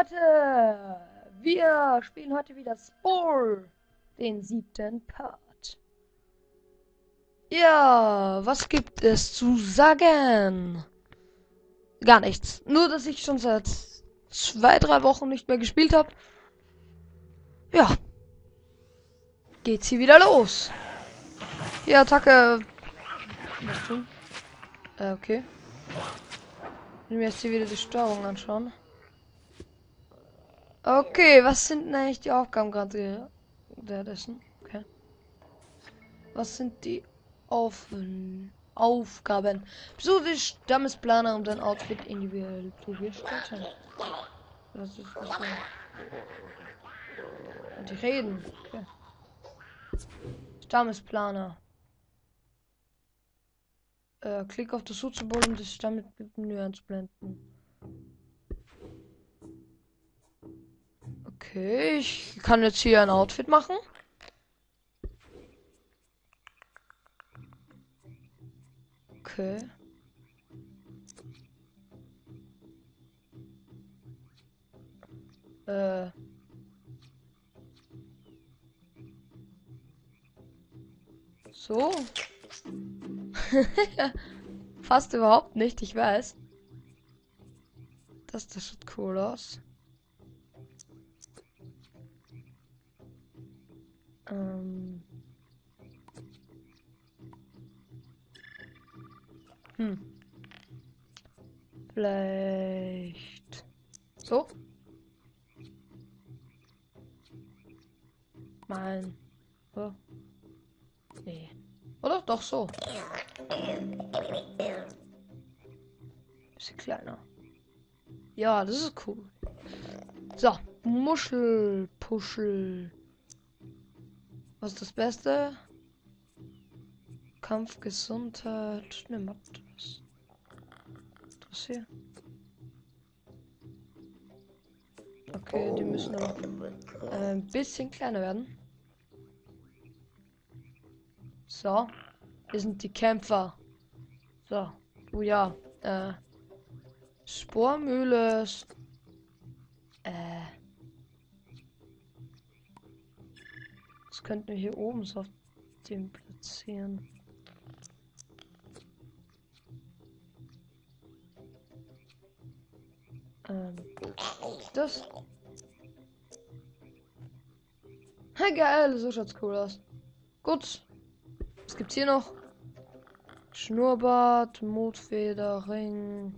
Leute, wir spielen heute wieder Spore, den 7. Part. Ja, was gibt es zu sagen? Gar nichts. Nur, dass ich schon seit 2, 3 Wochen nicht mehr gespielt habe. Ja, geht's hier wieder los. Hier, Attacke. Was tun? Okay. Ich will mir jetzt hier wieder die Steuerung anschauen. Okay, was sind denn eigentlich die Aufgaben gerade währenddessen? Okay. Was sind die Aufgaben? Besuche den Stammesplaner, um dein Outfit individuell zu gestalten. Was ist das denn? Und die reden. Okay. Stammesplaner. Klick auf das Suchsymbol, um das Stammesmenü einzublenden. Okay, ich kann jetzt hier ein Outfit machen. Okay. So. Fast überhaupt nicht, ich weiß. Das sieht cool aus. Vielleicht so. Nein. Oh. Nee. Oder doch so. Bisschen kleiner. Ja, das ist cool. So. Muschelpuschel. Was ist das Beste? Kampf, Gesundheit. Ne, Mathe. Das hier. Okay, die müssen noch ein bisschen kleiner werden. So. Hier sind die Kämpfer. So. Oh ja. Spormühle. Das könnten wir hier oben so auf dem platzieren. Das. Ha, geil, so schaut's cool aus. Gut. Was gibt's hier noch? Schnurrbart, Mutfeder, Ring.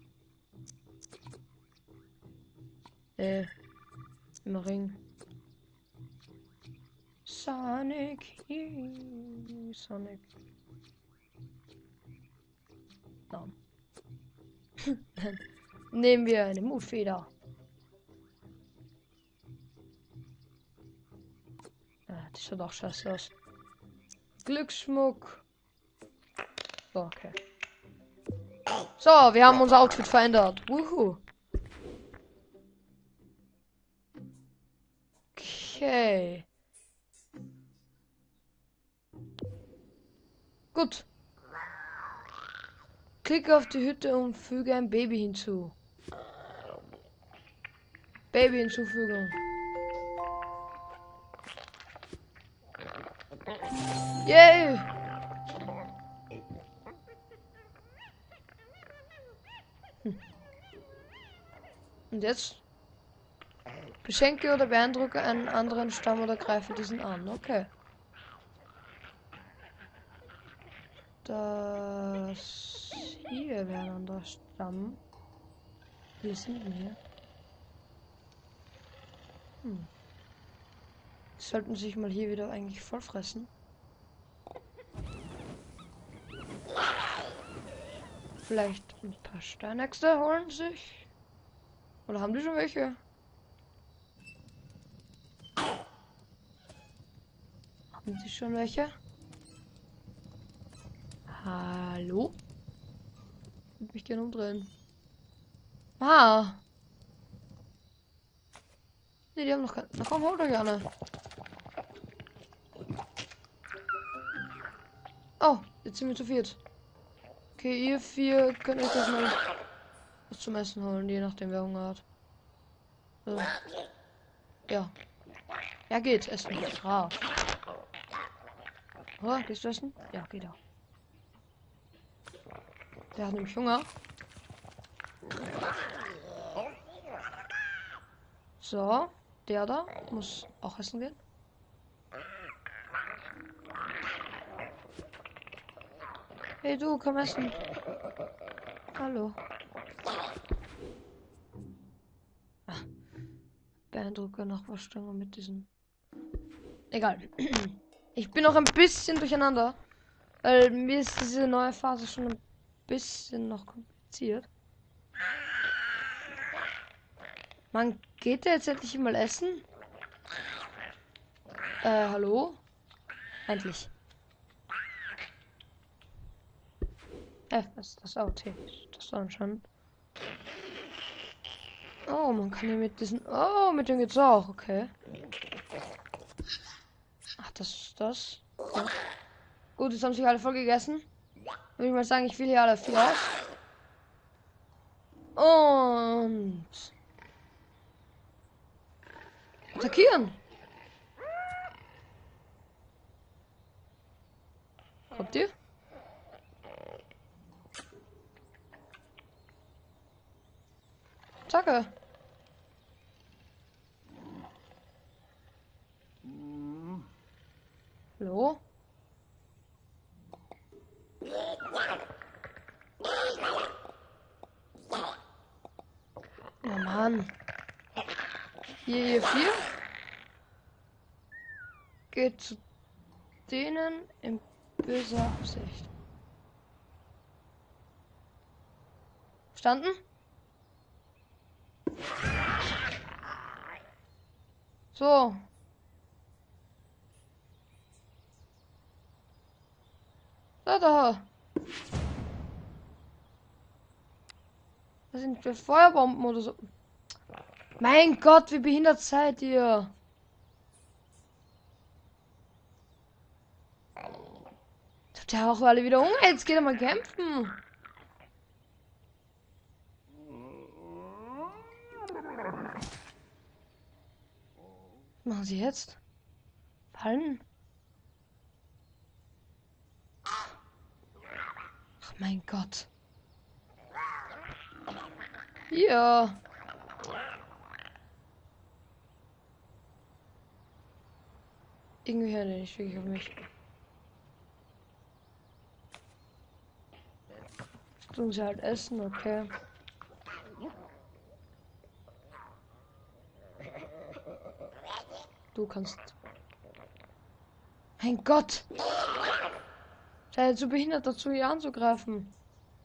Immer Ring. Sonic. Sonic. No. Dann nehmen wir eine Mutfeder. Die schaut auch scheiße aus. Glücksschmuck. So, okay. So, wir haben unser Outfit verändert. Wuhu. Okay. Gut. Klicke auf die Hütte und füge ein Baby hinzu. Baby hinzufügen. Yay! Und jetzt? Beschenke oder beeindrucke einen anderen Stamm oder greife diesen an. Okay. Das hier wäre ein anderer Stamm. Wir sind hier. Sollten sich mal hier wieder eigentlich voll fressen. Vielleicht ein paar Steinäxte holen sich. Oder haben die schon welche? Haben sie schon welche? Hallo? Ich würde mich gerne umdrehen. Ah. Ne, die haben noch keine. Na komm, holt euch eine. Oh, jetzt sind wir zu viert. Okay, ihr 4 könnt euch das mal was zum Essen holen, je nachdem wer Hunger hat. Ja. Ja, geht. Essen. Ah. Oh, gehst du essen? Ja, geht auch. Der hat nämlich Hunger. So. Der da muss auch essen gehen. Hey du, komm essen. Hallo. Ah. Beeindrucker Nachbarstange mit diesen. Egal. Ich bin noch ein bisschen durcheinander. Weil mir ist diese neue Phase schon ein bisschen noch kompliziert. Man geht da jetzt endlich mal essen? Hallo? Endlich. Was ist das Auto? Das war anscheinend. Oh, man kann hier mit diesen. Oh, mit dem geht's auch, okay. Ach, das ist das. Okay. Gut, jetzt haben sich alle voll gegessen. Würde ich mal sagen, ich will hier alle 4 aus. Und. Attackieren! Kommt ihr? Attacke! Hallo? Oh Mann. Hier 4. Geht zu denen in böser Absicht. Verstanden? So. Da. Das sind für Feuerbomben oder so. Mein Gott, wie behindert seid ihr? Habt ihr auch alle wieder Hunger? Jetzt geht er mal kämpfen. Was machen sie jetzt? Fallen? Ach mein Gott. Ja. Irgendwie hört er nicht wirklich auf mich. Jetzt tun sie halt essen, okay. Du kannst. Mein Gott! Seid ihr zu behindert dazu, hier anzugreifen?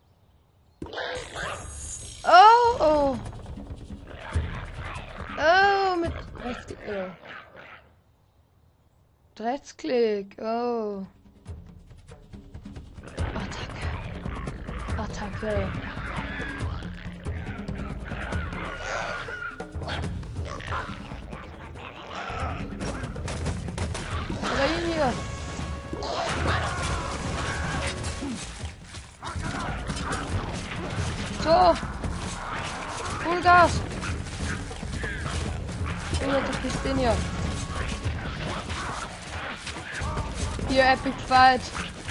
Oh! Oh, mit Rechtsklick. Rechtsklick. Oh. Attacke. Oder hier. So. Vollgas. Oder du bist den hier. Hier, Epic Fight.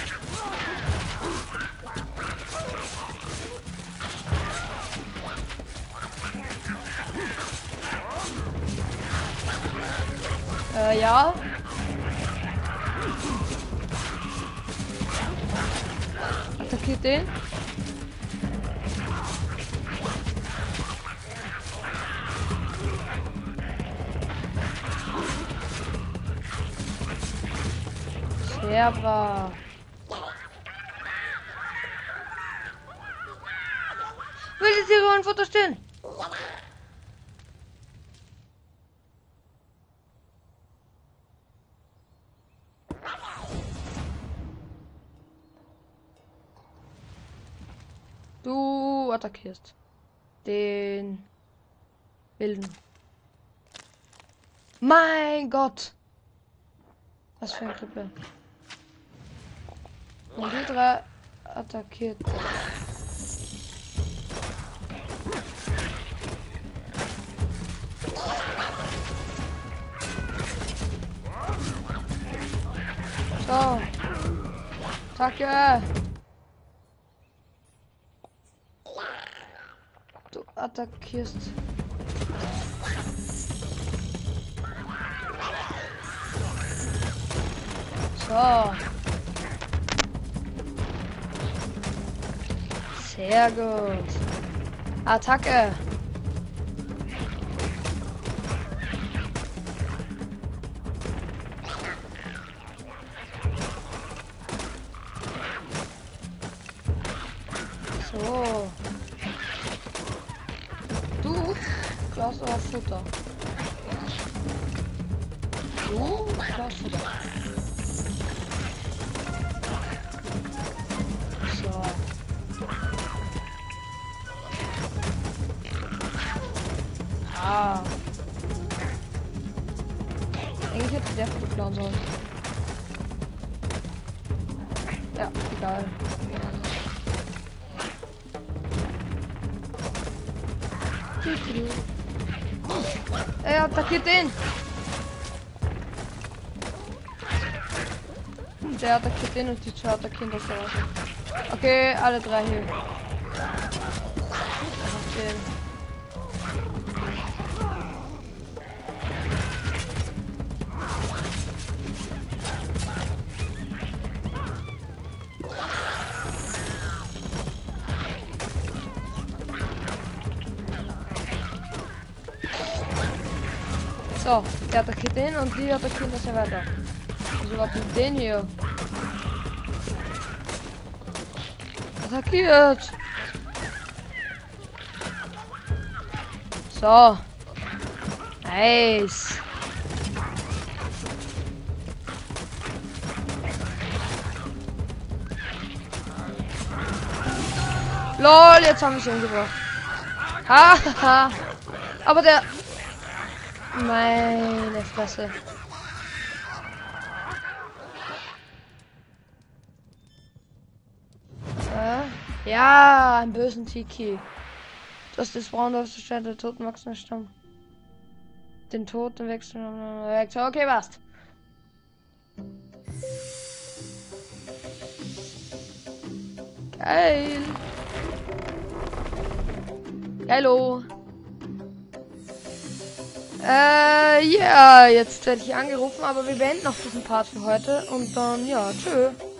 Ja. Attackiert den. Sehr brav. Wildes Tiere und Futter stehen. Du attackierst den Wilden. Mein Gott! Was für eine Klippe. Und die 3 attackiert. So. Attacke. Du attackierst. So. Sehr gut. Attacke. So. Du klaust aber Futter. Du klaust Futter. So. Ah. Eigentlich hätte der Futter klauen sollen. Ja, egal. Er attackiert den. Der attackiert den und die zwei attackieren das auch. Okay, alle drei hier. So, der attackiert den und die attackieren das ja weiter. Also was mit den hier? Attackiert! So. Nice. LOL, jetzt haben wir es umgebracht. Haha. Aber der... Meine Fresse. Ja, einen bösen Tiki. Das ist das braune auf der Stelle der Toten wachsende Stamm. Den Toten wechseln. Okay, passt. Geil. Hallo. Ja, jetzt werde ich angerufen, aber wir beenden noch diesen Part für heute und dann, ja, tschö.